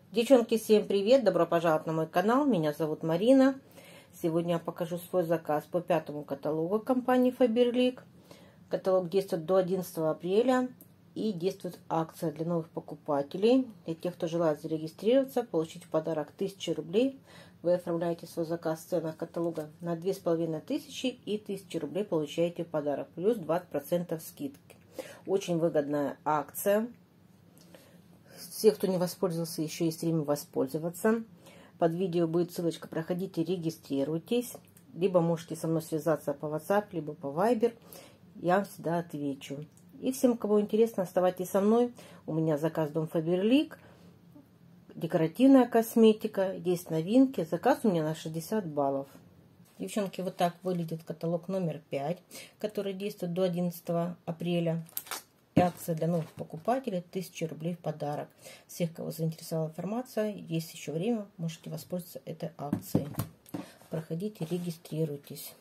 Девчонки, всем привет! Добро пожаловать на мой канал. Меня зовут Марина. Сегодня я покажу свой заказ по 5-му каталогу компании Faberlic. Каталог действует до 11 апреля и действует акция для новых покупателей. Для тех, кто желает зарегистрироваться, получить в подарок 1000 рублей. Вы оформляете свой заказ в ценах каталога на 2500 и 1000 рублей получаете в подарок. Плюс 20% скидки. Очень выгодная акция. Все, кто не воспользовался, еще есть время воспользоваться. Под видео будет ссылочка, проходите, регистрируйтесь. Либо можете со мной связаться по WhatsApp, либо по Viber. Я вам всегда отвечу. И всем, кому интересно, оставайтесь со мной. У меня заказ дом Faberlic. Декоративная косметика. Есть новинки. Заказ у меня на 60 баллов. Девчонки, вот так выглядит каталог номер 5, который действует до 11 апреля. Акция для новых покупателей, 1000 рублей в подарок. Всех, кого заинтересовала информация, есть еще время, можете воспользоваться этой акцией. Проходите, регистрируйтесь.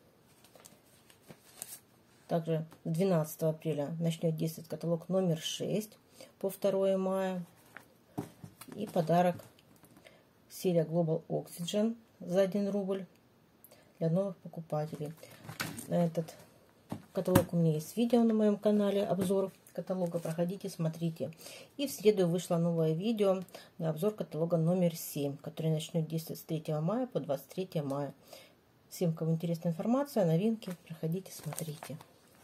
Также 12 апреля начнет действовать каталог номер 6 по 2 мая. И подарок серия Global Oxygen за 1 рубль для новых покупателей. На этот каталог у меня есть видео на моем канале, обзор каталога, проходите, смотрите. И в среду вышло новое видео на обзор каталога номер 7, который начнет действовать с 3 мая по 23 мая. Всем, кому интересна информация, новинки, проходите, смотрите.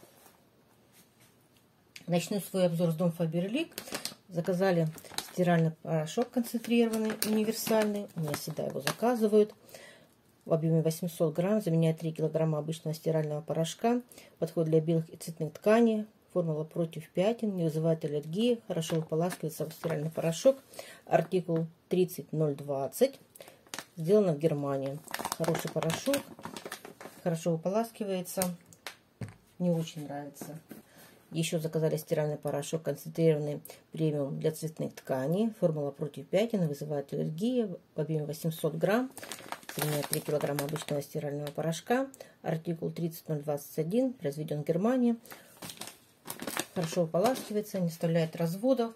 Начну свой обзор с дом Faberlic. Заказали стиральный порошок концентрированный, универсальный. У меня всегда его заказывают. В объеме 800 грамм, заменяет 3 килограмма обычного стирального порошка. Подходит для белых и цветных тканей. Формула против пятен, не вызывает аллергии. Хорошо выполаскивается стиральный порошок. Артикул 30020. Сделано в Германии. Хороший порошок. Хорошо выполаскивается. Мне очень нравится. Еще заказали стиральный порошок концентрированный премиум для цветных тканей. Формула против пятен, вызывает аллергии. В объеме 800 грамм. Заменяет 3 килограмма обычного стирального порошка. Артикул 30021. Произведен в Германии. Хорошо выполаскивается, не оставляет разводов.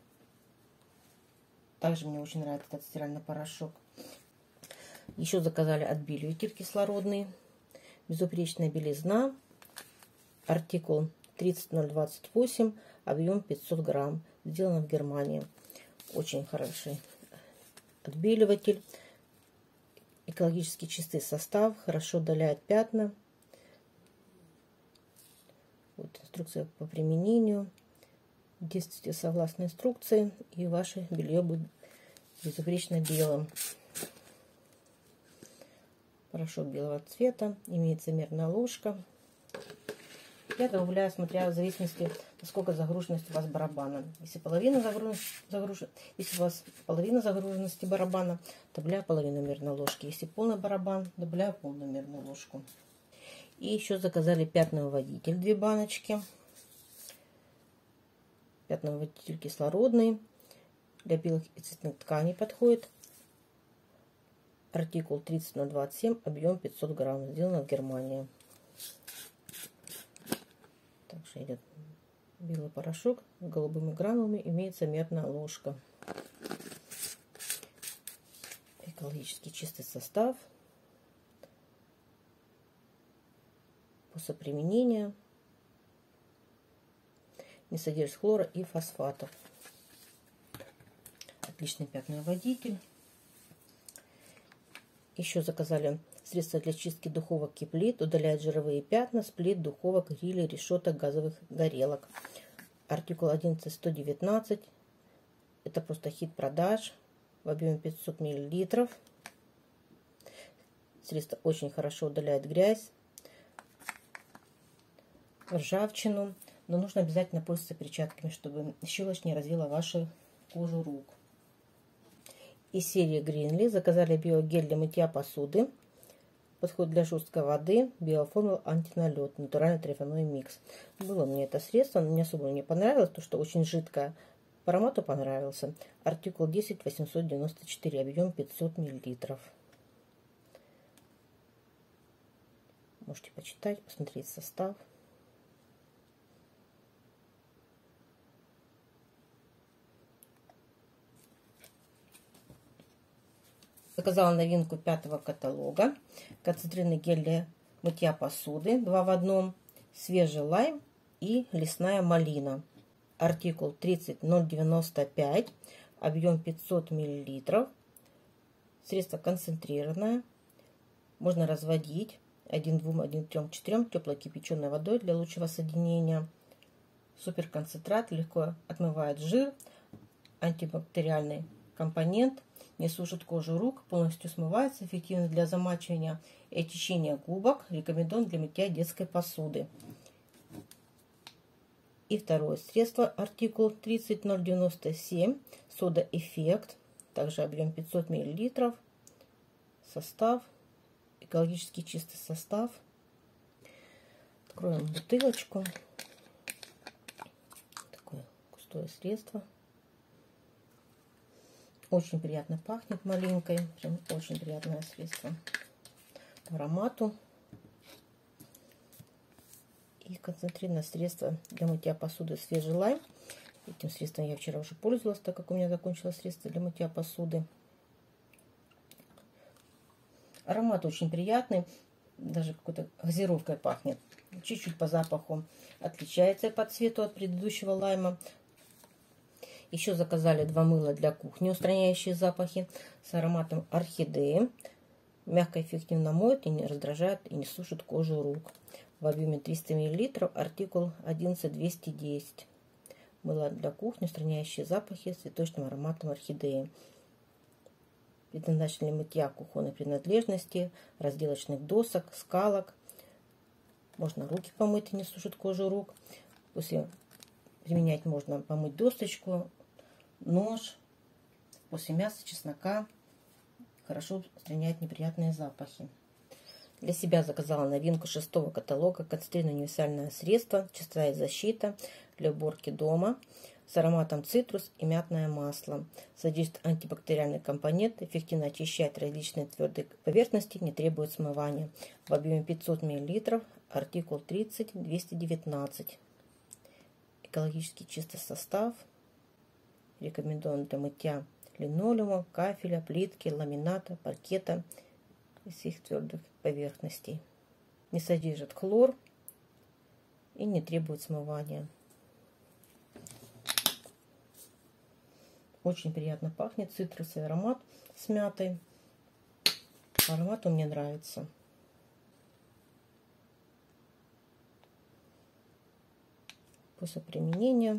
Также мне очень нравится этот стиральный порошок. Еще заказали отбеливатель кислородный. Безупречная белизна. Артикул 30028. Объем 500 грамм. Сделано в Германии. Очень хороший отбеливатель. Экологически чистый состав, хорошо удаляет пятна. Вот инструкция по применению. Действуйте согласно инструкции, и ваше белье будет безупречно белым. Порошок белого цвета, имеется мерная ложка. Я добавляю, смотря в зависимости, насколько загруженность у вас барабана. Если у вас половина загруженности барабана, добавляю половину мерной ложки. Если полный барабан, добавляю полную мерную ложку. И еще заказали пятновыводитель 2 баночки. Пятновыводитель кислородный. Для белых и цветных тканей подходит. Артикул 30027, объем 500 грамм. Сделано в Германии. Также идет белый порошок с голубыми гранулами, имеется мерная ложка. Экологически чистый состав. После применения не содержит хлора и фосфатов. Отличный пятновыводитель. Еще заказали средство для чистки духовок и плит. Удаляет жировые пятна с плит, духовок, грилей, решеток, газовых горелок. Артикул 11119. Это просто хит продаж. В объеме 500 мл. Средство очень хорошо удаляет грязь, ржавчину. Но нужно обязательно пользоваться перчатками, чтобы щелочь не развила вашу кожу рук. Из серии Greenly заказали биогель для мытья посуды. Подходит для жесткой воды. Биоформула антиналет. Натуральный травяной микс. Было мне это средство, но мне особо не понравилось, потому что очень жидкое. По аромату понравился. Артикул 10894. Объем 500 мл. Можете почитать, посмотреть состав. Заказала новинку 5-го каталога. Концентрированный гель для мытья посуды 2 в 1. Свежий лайм и лесная малина. Артикул 30095. Объем 500 мл. Средство концентрированное. Можно разводить 1 к 2, 1 к 3, 4 теплой кипяченой водой для лучшего соединения. Суперконцентрат легко отмывает жир. Антибактериальный компонент. Не сушит кожу рук. Полностью смывается. Эффективно для замачивания и очищения губок. Рекомендуем для мытья детской посуды. И второе средство. Артикул 30097. Сода Эффект. Также объем 500 мл. Состав. Экологически чистый состав. Откроем бутылочку. Такое густое средство. Очень приятно пахнет малинкой. Прям очень приятное средство по аромату. И концентрированное средство для мытья посуды свежий лайм. Этим средством я вчера уже пользовалась, так как у меня закончилось средство для мытья посуды. Аромат очень приятный. Даже какой-то газировкой пахнет. Чуть-чуть по запаху отличается по цвету от предыдущего лайма. Еще заказали 2 мыла для кухни, устраняющие запахи, с ароматом орхидеи. Мягко, эффективно моет и не раздражает и не сушит кожу рук. В объеме 300 мл, артикул 11210. Мыло для кухни, устраняющие запахи с цветочным ароматом орхидеи. Предназначен для мытья кухонной принадлежности, разделочных досок, скалок. Можно руки помыть и не сушит кожу рук. После применять можно помыть досточку, нож. После мяса, чеснока хорошо устраняет неприятные запахи. Для себя заказала новинку 6-го каталога. Концентрированное универсальное средство. Чистая защита для уборки дома. С ароматом цитрус и мятное масло. Содержит антибактериальный компонент. Эффективно очищает различные твердые поверхности. Не требует смывания. В объеме 500 мл. Артикул 30219. Экологически чистый состав. Рекомендуем для мытья линолеума, кафеля, плитки, ламината, паркета и всех твердых поверхностей. Не содержит хлор и не требует смывания. Очень приятно пахнет. Цитрусовый аромат с мятой. Аромат мне нравится. После применения.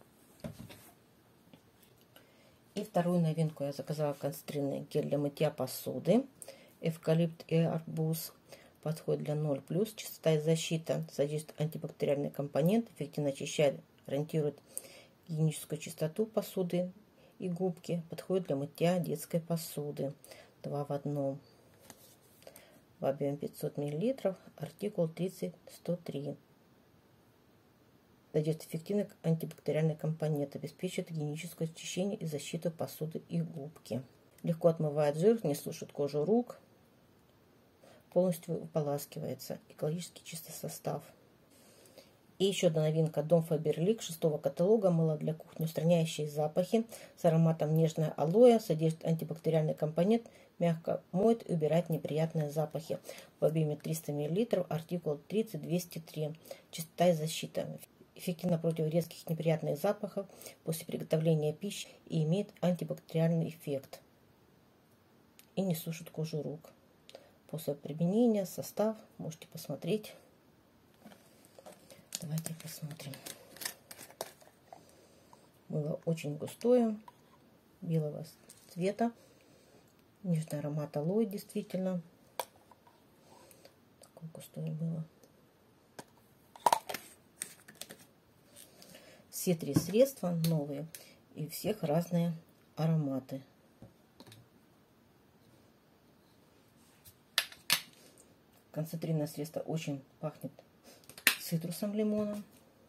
И вторую новинку я заказала концентрированный гель для мытья посуды. Эвкалипт и арбуз. Подходит для 0+. Чистота и защита. Содержит антибактериальный компонент. Эффективно очищает, гарантирует гигиеническую чистоту посуды и губки. Подходит для мытья детской посуды. 2 в 1. В объеме 500 мл. Артикул 30103. Содержит эффективный антибактериальный компонент. Обеспечивает гигиеническое очищение и защиту посуды и губки. Легко отмывает жир, не сушит кожу рук. Полностью ополаскивается. Экологически чистый состав. И еще одна новинка. Дом Faberlic 6-го каталога. Мыло для кухни, устраняющие запахи. С ароматом нежное алоэ. Содержит антибактериальный компонент. Мягко моет и убирает неприятные запахи. В объеме 300 мл. Артикул 30203. Чистота и защита. Эффективно против резких неприятных запахов после приготовления пищи и имеет антибактериальный эффект. И не сушит кожу рук. После применения состав можете посмотреть. Давайте посмотрим. Мыло очень густое, белого цвета. Нежный аромат алоэ, действительно. Такое густое мыло. Все 3 средства новые и у всех разные ароматы. Концентрированное средство очень пахнет цитрусом, лимоном.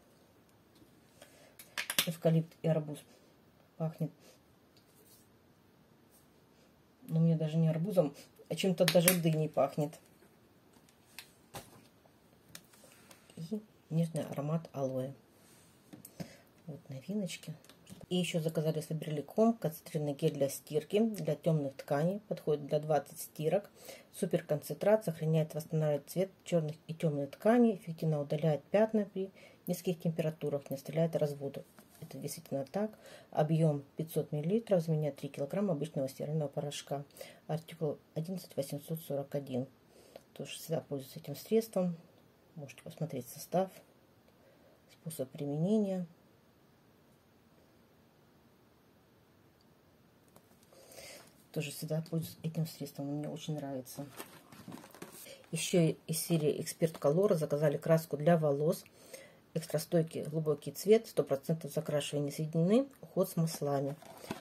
Эвкалипт и арбуз пахнет, но мне даже не арбузом, а чем-то даже дыней пахнет. И нежный аромат алоэ. Вот новиночки. И еще заказали с Фаберликом концентрированный гель для стирки, для темных тканей. Подходит для 20 стирок. Супер концентрат, сохраняет, восстанавливает цвет черных и темных тканей. Эффективно удаляет пятна при низких температурах, не оставляет развода. Это действительно так. Объем 500 мл, заменяет 3 кг обычного стирального порошка. Артикул 11841. Тоже всегда пользуюсь этим средством. Можете посмотреть состав, способ применения. Тоже всегда пользуюсь этим средством, он мне очень нравится. Еще из серии Эксперт Колора заказали краску для волос. Экстрастойкий глубокий цвет, 100% закрашивания не соединены, уход с маслами.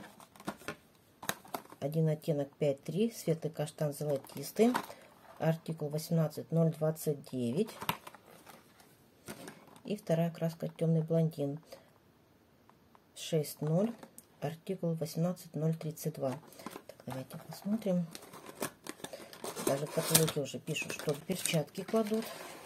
Один оттенок 5.3, светлый каштан золотистый. Артикул 18029. И вторая краска темный блондин 6.0, артикул 18032. Так, давайте посмотрим. Даже в каталоге уже пишут, что перчатки кладут.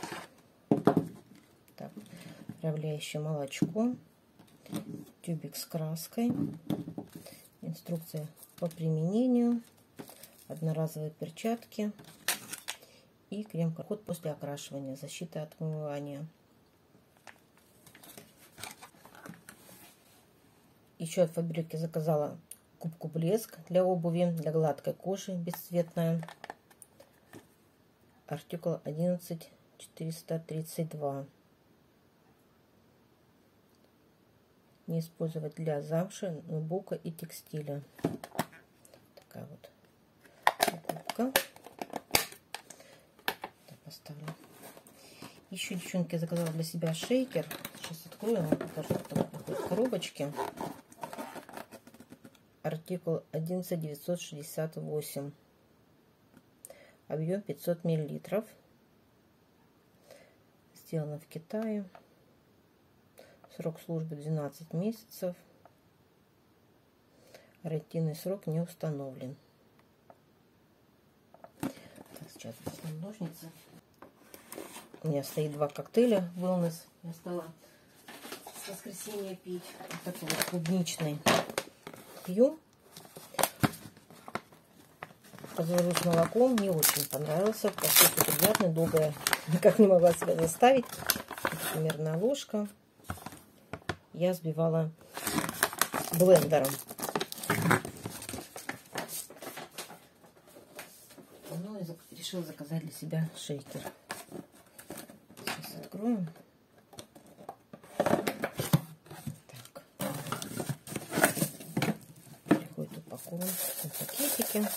Так, отравляющее молочко, тюбик с краской, инструкция по применению, одноразовые перчатки и крем-код после окрашивания, защита от вымывания. Еще от Фаберлик заказала губку блеск для обуви, для гладкой кожи, бесцветная. Артикул 11432. Не использовать для замши, ноутбука и текстиля. Такая вот губка. Так, поставлю. Еще, девчонки, заказала для себя шейкер. Сейчас откроем, покажу, что там в коробочке. Артикул 11968. Объем 500 мл. Сделано в Китае. Срок службы 12 месяцев. Гарантийный срок не установлен. Так, сейчас возьмем ножницы. У меня стоит 2 коктейля Wellness. Я стала с воскресенья пить. Вот такой вот клубничный. Пью. Заварю с молоком. Мне очень понравился. Поскольку приятный, долго я никак не могла себя заставить. Это примерно ложка. Я взбивала блендером. Ну и решила заказать для себя шейкер. Сейчас откроем. Так. Приходит упакован в пакетике.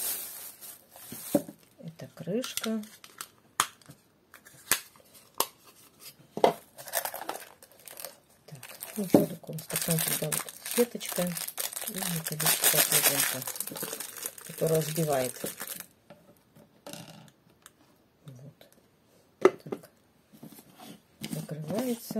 Это крышка. Ничего такого, стакан всегда вот сеточка и металлическая половинка, которая взбивается. Вот. Так. Закрывается.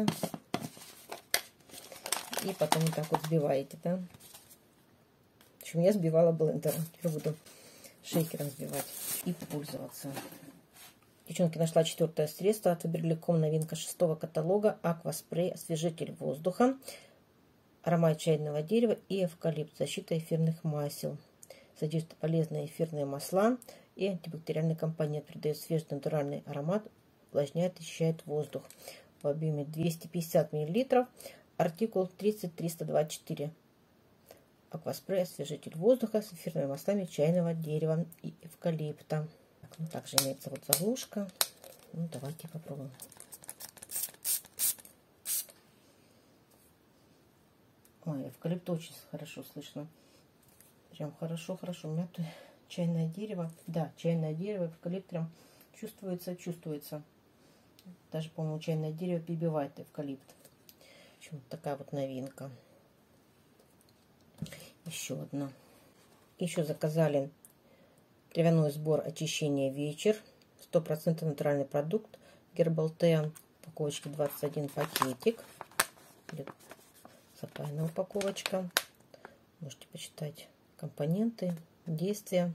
И потом вот так вот взбиваете, да? В общем, я взбивала блендером. Теперь буду шейкером взбивать и пользоваться. Девчонки, нашла 4-е средство от Фаберликом, новинка 6-го каталога. Акваспрей, освежитель воздуха, аромат чайного дерева и эвкалипт, защита эфирных масел. Содержит полезные эфирные масла и антибактериальный компонент. Придает свежий натуральный аромат, увлажняет и очищает воздух. В объеме 250 мл. Артикул 30324. Акваспрей, освежитель воздуха с эфирными маслами чайного дерева и эвкалипта. Ну, также имеется вот заглушка. Ну, давайте попробуем. Ой, эвкалипт очень хорошо слышно. Прям хорошо. Мятое чайное дерево. Да, чайное дерево, эвкалипт прям чувствуется. Даже, по-моему, чайное дерево перебивает эвкалипт. В общем, такая вот новинка. Еще одна. Еще заказали травяной сбор очищения вечер. 100% натуральный продукт. Herbal Tea. Упаковочки 21 пакетик. Запаянная упаковочка. Можете почитать компоненты, действия.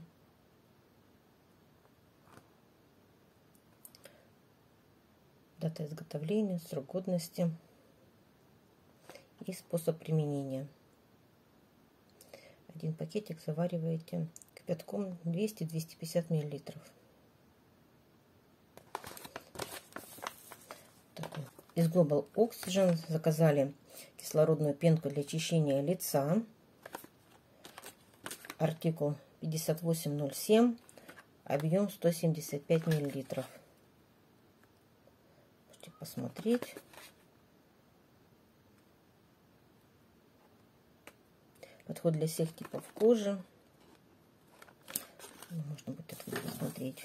Дата изготовления, срок годности. и способ применения. Один пакетик завариваете кипятком 200-250 мл. Из Global Oxygen заказали кислородную пенку для очищения лица. Артикул 5807, объем 175 мл. Можете посмотреть. Подходит для всех типов кожи. Можно будет это посмотреть.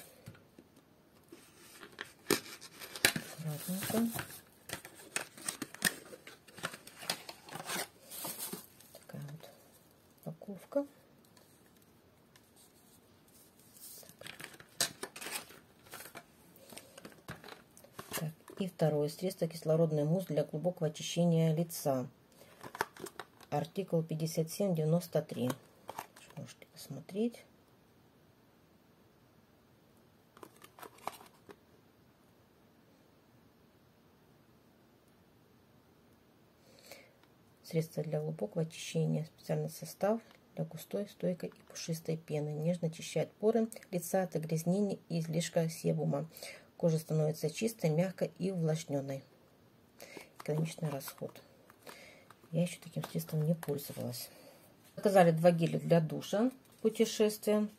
Аккуратненько. Такая вот упаковка. Так, и второе средство — кислородный мусс для глубокого очищения лица. Артикул 5793. Можете посмотреть. Средство для глубокого очищения. Специальный состав для густой, стойкой и пушистой пены. Нежно очищает поры лица от загрязнений и излишка себума. Кожа становится чистой, мягкой и увлажненной. Экономичный расход. Я еще таким средством не пользовалась. Заказали 2 геля для душа путешествия.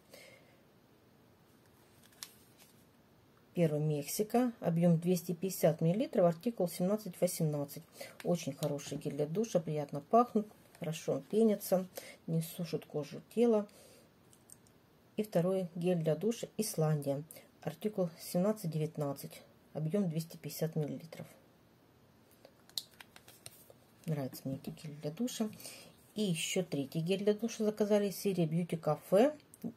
Первый — Мексика, объем 250 мл, артикул 1718. Очень хороший гель для душа, приятно пахнут, хорошо пенится, не сушит кожу тела. И второй гель для душа — Исландия, артикул 1719, объем 250 мл. Нравится мне эти гели для душа. И еще третий гель для душа заказали из серии Beauty Cafe.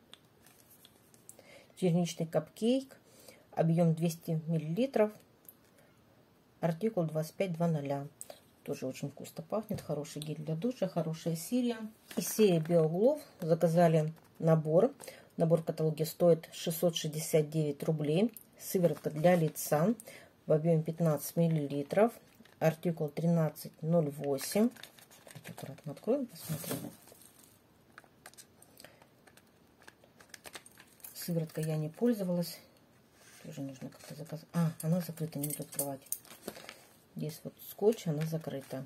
Черничный капкейк. Объем 200 мл. Артикул 2500. Тоже очень вкусно пахнет. Хороший гель для душа. Хорошая серия. Из серии BioGlove заказали набор. Набор в каталоге стоит 669 рублей. Сыворотка для лица в объеме 15 мл. Артикул 1308. Аккуратно откроем, посмотрим. Сывороткой я не пользовалась. Тоже нужно как-то заказать. Она закрыта, не буду открывать. Здесь вот скотч, она закрыта.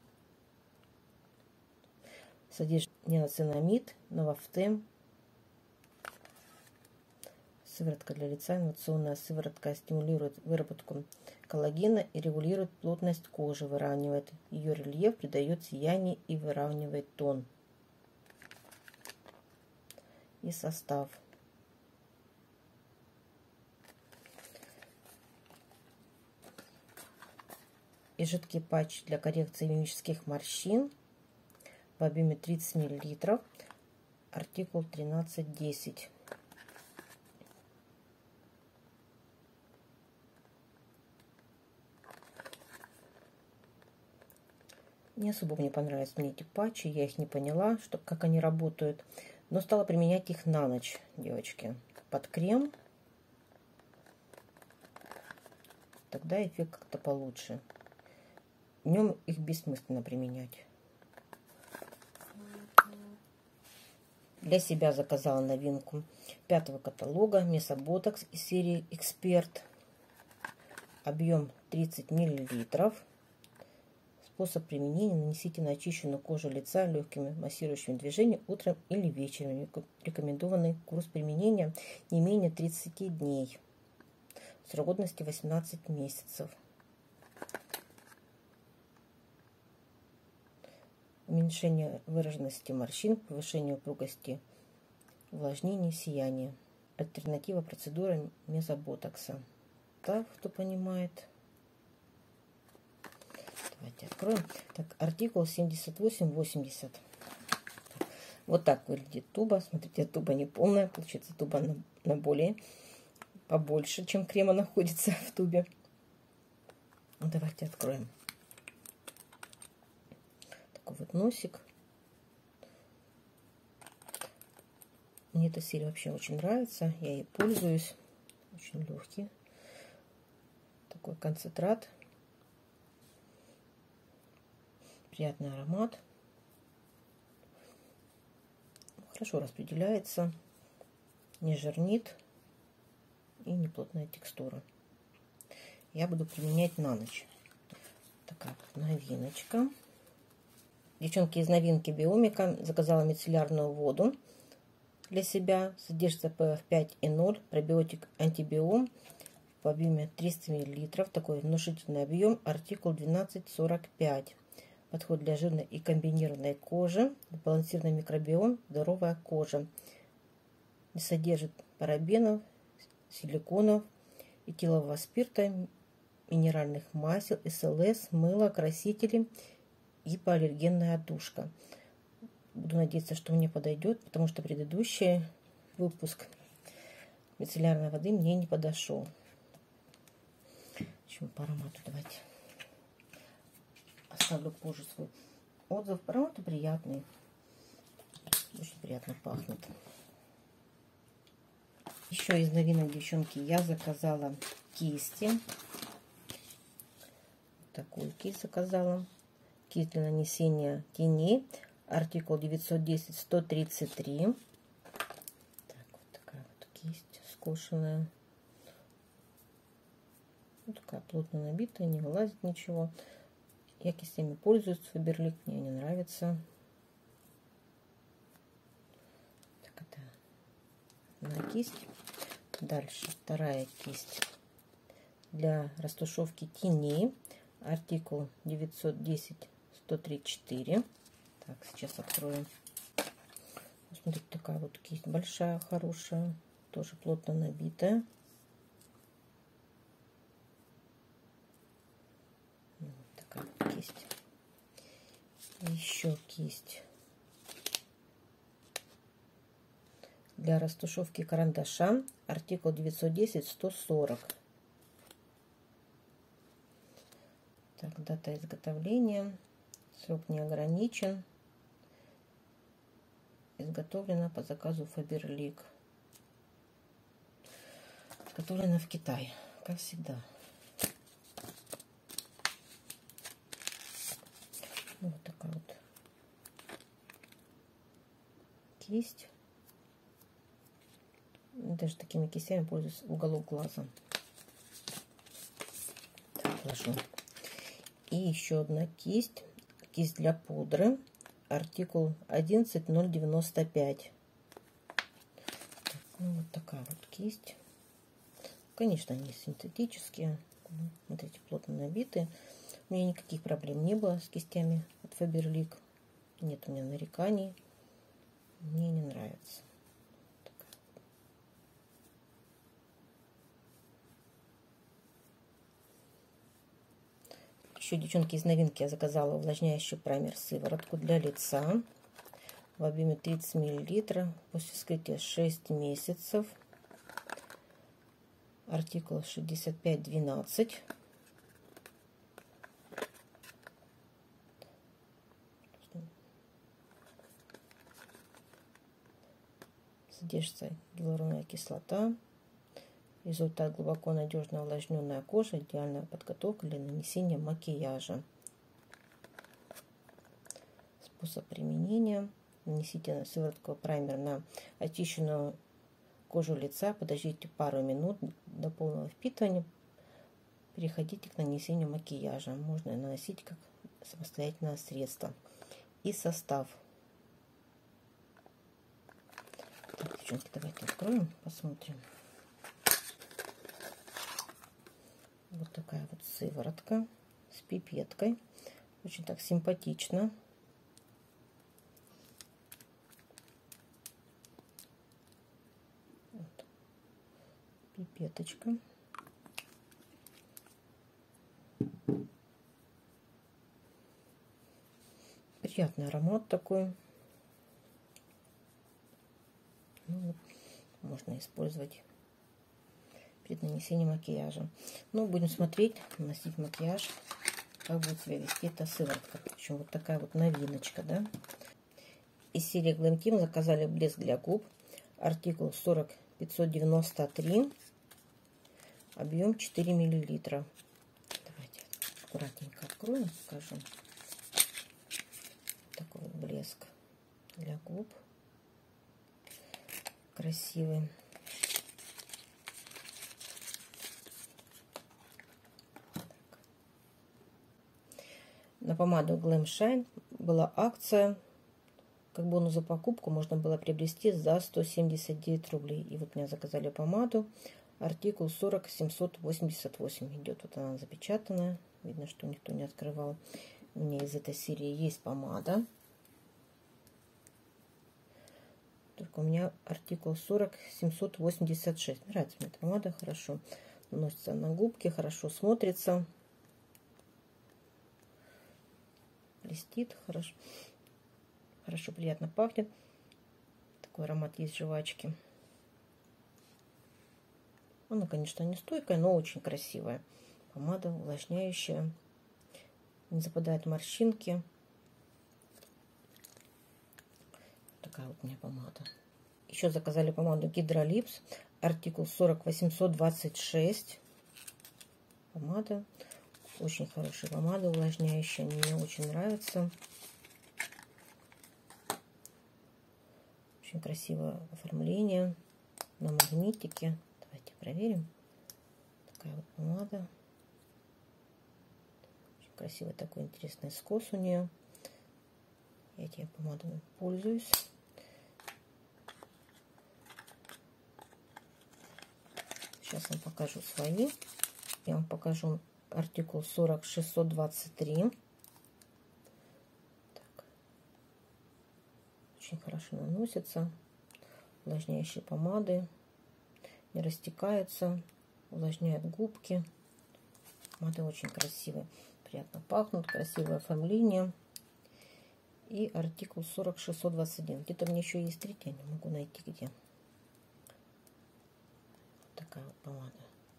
Содержит неоцинамид, новафтем. Сыворотка для лица. Инновационная сыворотка стимулирует выработку коллагена и регулирует плотность кожи, выравнивает ее рельеф, придает сияние и выравнивает тон. И состав. И жидкий патч для коррекции мимических морщин в объеме 30 мл. Артикул 1310. Не особо мне понравились эти патчи, я их не поняла, как они работают, но стала применять их на ночь, девочки, под крем. Тогда эффект как-то получше. Днем их бессмысленно применять. Для себя заказала новинку 5-го каталога Месоботокс из серии Эксперт. Объем 30 мл. Способ применения: нанесите на очищенную кожу лица легкими массирующими движениями утром или вечером. Рекомендованный курс применения не менее 30 дней. Срок годности 18 месяцев. Уменьшение выраженности морщин, повышение упругости, увлажнение, сияние. Альтернатива процедуры мезоботокса. Так, кто понимает. Давайте откроем. Так, артикул 7880. Вот так выглядит туба. Смотрите, туба не полная. Получается, туба на более побольше, чем крема находится в тубе. Ну, давайте откроем. Такой вот носик. Мне эта серия вообще очень нравится. Я ей пользуюсь. Очень легкий. Такой концентрат. Приятный аромат. Хорошо распределяется, не жирнит и не плотная текстура. Я буду применять на ночь. Такая вот новиночка. Девчонки, из новинки Биомика заказала мицеллярную воду для себя. Содержит ПФ 5,0, пробиотик антибиом в объеме 300 мл. Такой внушительный объем, артикул 1245. Подходит для жирной и комбинированной кожи. Сбалансированный микробиом, здоровая кожа. Не содержит парабенов, силиконов, этилового спирта, минеральных масел, СЛС, мыло, красители и поаллергенная отдушка. Буду надеяться, что мне подойдет, потому что предыдущий выпуск мицеллярной воды мне не подошел. Еще по аромату давайте оставлю позже свой отзыв. Аромат приятный, очень приятно пахнет. Еще из новинок, девчонки, я заказала кисти. Такую кисть заказала. Кисть для нанесения теней. Артикул 910-133. Так, вот такая вот кисть скошенная. Вот такая плотно набитая, не вылазит ничего. Я кистями пользуюсь, Фаберлик, мне не нравится. Так, это на кисть. Дальше вторая кисть для растушевки теней. Артикул 910-134. Так, сейчас откроем. Смотрите, такая вот кисть большая, хорошая. Тоже плотно набитая. Вот такая вот кисть. Еще кисть для растушевки карандаша. Артикул 910-140. Так, дата изготовления. Срок не ограничен. Изготовлено по заказу Фаберлик. Изготовлено в Китае, как всегда. Вот такая вот кисть. Даже такими кистями пользуюсь в уголок глаза. Так, ложу. И еще одна кисть. Кисть для пудры. Артикул 11095. Так, ну, вот такая вот кисть. Конечно, они синтетические. Смотрите, плотно набитые. У меня никаких проблем не было с кистями от Фаберлик. Нет у меня нареканий. Мне не нравится. Еще, девчонки, из новинки я заказала увлажняющий праймер-сыворотку для лица в объеме 30 мл. После вскрытия 6 месяцев. Артикул 6512. Содержится гиалуроновая кислота. Результат: глубоко надежно увлажненная кожа, идеальная подготовка для нанесения макияжа. Способ применения: нанесите сыворотку праймер на очищенную кожу лица, подождите пару минут до полного впитывания, переходите к нанесению макияжа. Можно наносить как самостоятельное средство. И состав. Так, девчонки, давайте откроем, посмотрим. Вот такая вот сыворотка с пипеткой. Очень так симпатично. Вот. Пипеточка. Приятный аромат такой. Ну, вот. Можно использовать перед нанесением макияжа. Но будем смотреть, наносить макияж, как будет себя вести эта сыворотка. Причем вот такая вот новиночка, да. Из серии Glam Team заказали блеск для губ. Артикул 40593. Объем 4 мл. Давайте аккуратненько откроем, покажу. блеск для губ. Красивый. На помаду Glam Shine была акция. Как бонус за покупку можно было приобрести за 179 рублей. И вот мне заказали помаду. Артикул 40788 идет. Вот она запечатанная. Видно, что никто не открывал. У меня из этой серии есть помада. Только у меня артикул 40786. Нравится мне эта помада. Хорошо наносится на губки. Хорошо смотрится. Блестит хорошо. Хорошо, приятно пахнет. Такой аромат есть жвачки. Она, конечно, не стойкая, но очень красивая. Помада увлажняющая. Не западают морщинки. Такая вот у меня помада. Еще заказали помаду Гидролипс. Артикул 40826. Помада. Очень хорошая помада, увлажняющая. Мне очень нравится. Очень красивое оформление на магнитике. Давайте проверим. Такая вот помада. Очень красивый такой интересный скос у нее. Я этими помадами пользуюсь. Сейчас вам покажу свои. Я вам покажу артикул 40623. Очень хорошо наносится. Увлажняющие помады. Не растекаются. Увлажняют губки. Помады очень красивые. Приятно пахнут. Красивое оформление. И артикул 40621. Где-то мне еще есть третья. Не могу найти где. Такая вот помада.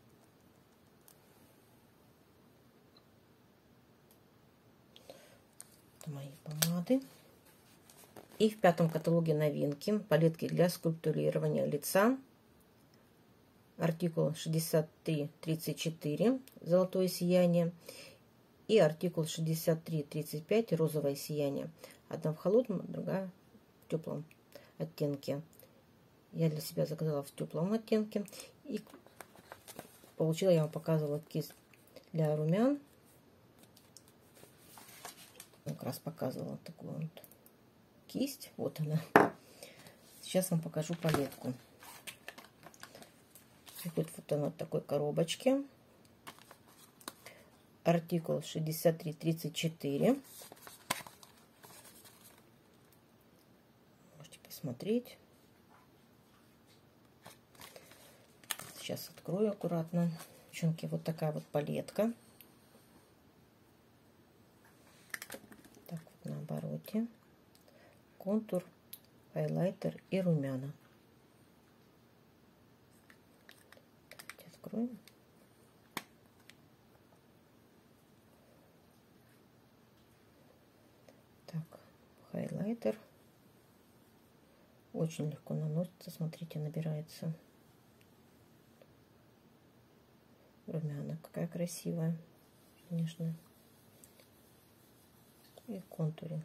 Это мои помады. И в пятом каталоге новинки. Палетки для скульптурирования лица. Артикул 6334. Золотое сияние. И артикул 6335. Розовое сияние. Одна в холодном, другая в теплом оттенке. Я для себя заказала в теплом оттенке. И получила, я вам показывала, кисть для румян. Как раз показывала такую вот кисть. Вот она. Сейчас вам покажу палетку. Приходит вот она в такой коробочке. Артикул 6334. Можете посмотреть. Сейчас открою аккуратно. Девчонки, вот такая вот палетка. Так вот на обороте. Контур, хайлайтер и румяна. Давайте откроем. Так, хайлайтер. Очень легко наносится. Смотрите, набирается. Румяна какая красивая, конечно. И контуринг.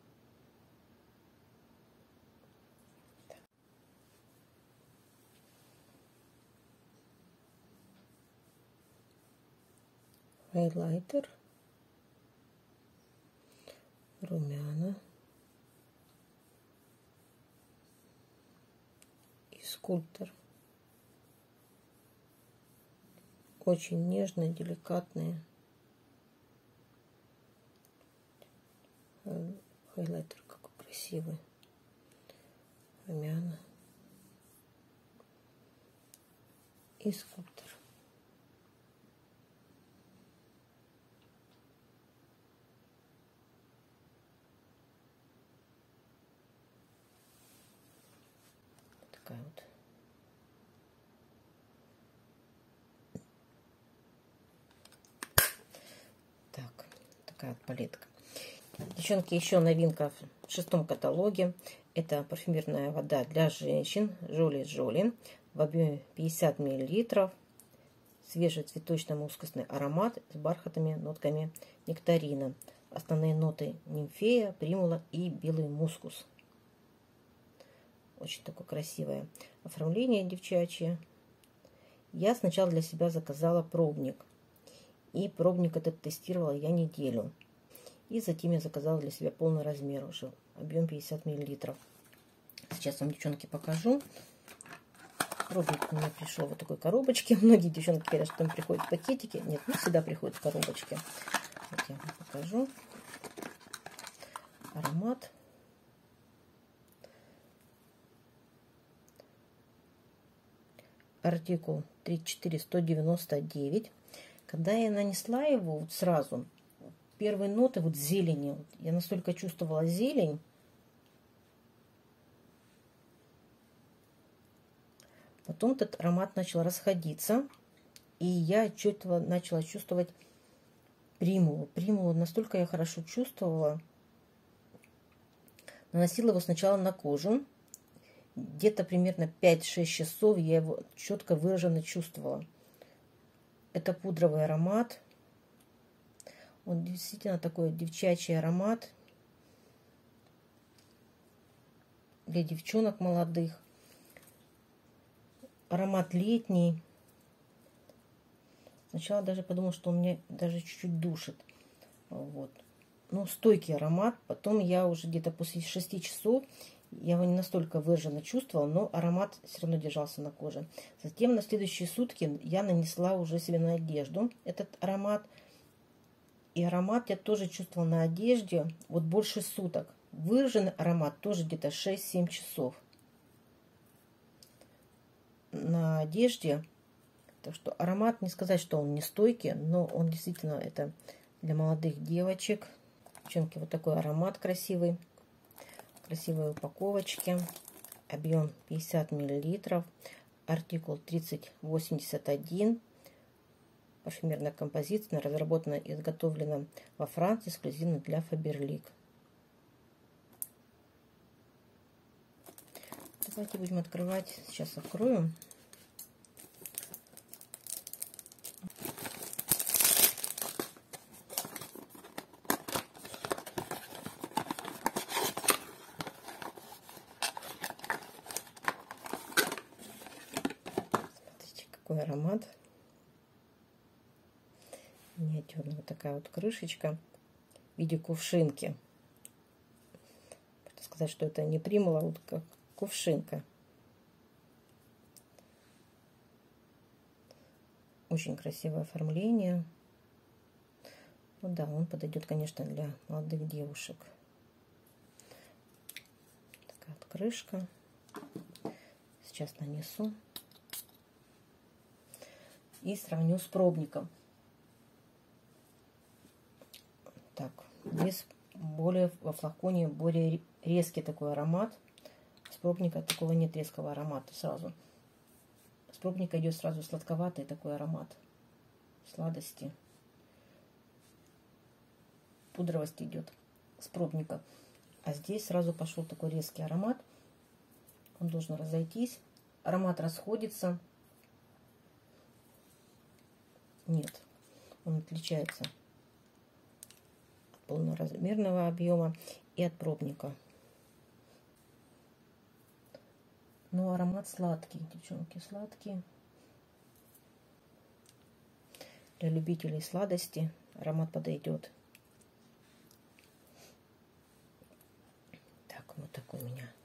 Хайлайтер, румяна и скульптор. Очень нежные, деликатные. Хайлайтер какой красивый. Румяна и скульптор. Такая вот. Так, такая вот палетка. Девчонки, еще новинка в шестом каталоге. Это парфюмерная вода для женщин Жоли в объеме 50 мл. Свежий цветочно-мускусный аромат с бархатными нотками нектарина. основные ноты нимфея, примула и белый мускус. Очень такое красивое оформление девчачье. Я сначала для себя заказала пробник. И пробник этот тестировала я неделю. И затем я заказала для себя полный размер уже. Объем 50 мл. Сейчас вам, девчонки, покажу. Пробник у меня пришел в вот такой коробочке. Многие девчонки говорят, что там приходят пакетики. Нет, не всегда приходят в коробочке. Вот я вам покажу. Аромат. Артикул 34199. Когда я нанесла его вот сразу, первые ноты вот зелени, вот, я настолько чувствовала зелень. Потом этот аромат начал расходиться, и я отчетливо начала чувствовать примулу. Примулу настолько я хорошо чувствовала. Наносила его сначала на кожу. Где-то примерно 5-6 часов я его четко выраженно чувствовала. Это пудровый аромат. Он действительно такой девчачий аромат для девчонок молодых. Аромат летний. Сначала даже подумала, что он меня даже чуть-чуть душит. Вот. Ну, стойкий аромат. Потом я уже где-то после 6 часов я его не настолько выраженно чувствовала, но аромат все равно держался на коже. Затем на следующие сутки я нанесла уже себе на одежду этот аромат. И аромат я тоже чувствовала на одежде вот больше суток. Выраженный аромат тоже где-то 6-7 часов на одежде. Так что аромат, не сказать, что он не стойкий, но он действительно это для молодых девочек. Девчонки, вот такой аромат красивый. Красивой упаковочке. Объем 50 мл. Артикул 3081. Парфюмерная композиция, разработана и изготовлена во Франции эксклюзивно для Faberlic. Давайте будем открывать. Сейчас открою. Смотрите, какой аромат. Миниатюрная вот такая вот крышечка в виде кувшинки. Можно сказать, что это не примула, а вот как кувшинка. Очень красивое оформление. Ну да, он подойдет, конечно, для молодых девушек. Такая вот крышка. Сейчас нанесу. И сравню с пробником. Так, здесь более во флаконе более резкий такой аромат. С пробника такого нет резкого аромата сразу. С пробника идет сразу сладковатый такой аромат. Сладости. Пудровость идет с пробника. А здесь сразу пошел такой резкий аромат. Он должен разойтись. Аромат расходится. Нет, он отличается полноразмерного объема и от пробника. Но аромат сладкий, девчонки, сладкий. Для любителей сладости аромат подойдет. Так, вот такой у меня.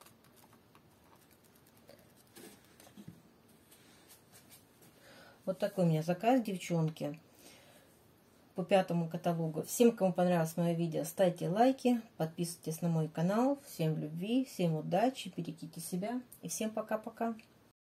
Вот такой у меня заказ, девчонки, по 5-му каталогу. Всем, кому понравилось мое видео, ставьте лайки, подписывайтесь на мой канал. Всем любви, всем удачи, берегите себя и всем пока-пока.